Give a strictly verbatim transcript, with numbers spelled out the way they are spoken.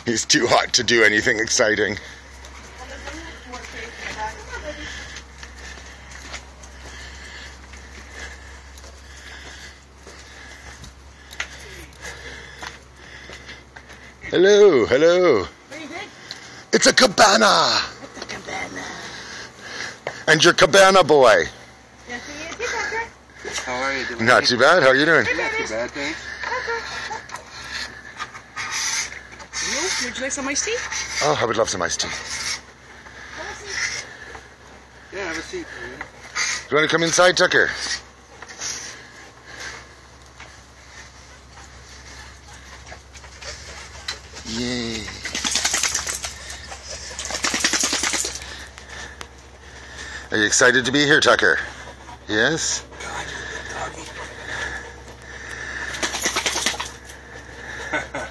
He's too hot to do anything exciting. Hello, hello. What are you doing? It's a cabana. It's a cabana. And your cabana boy. Yes, he is. Hey, Tucker. How are you doing? Not too bad. How are you doing? Not too bad, thanks. You, would you like some iced tea? Oh, I would love some iced tea. Yeah, have a seat. Do you want to come inside, Tucker? Yay. Are you excited to be here, Tucker? Yes? God,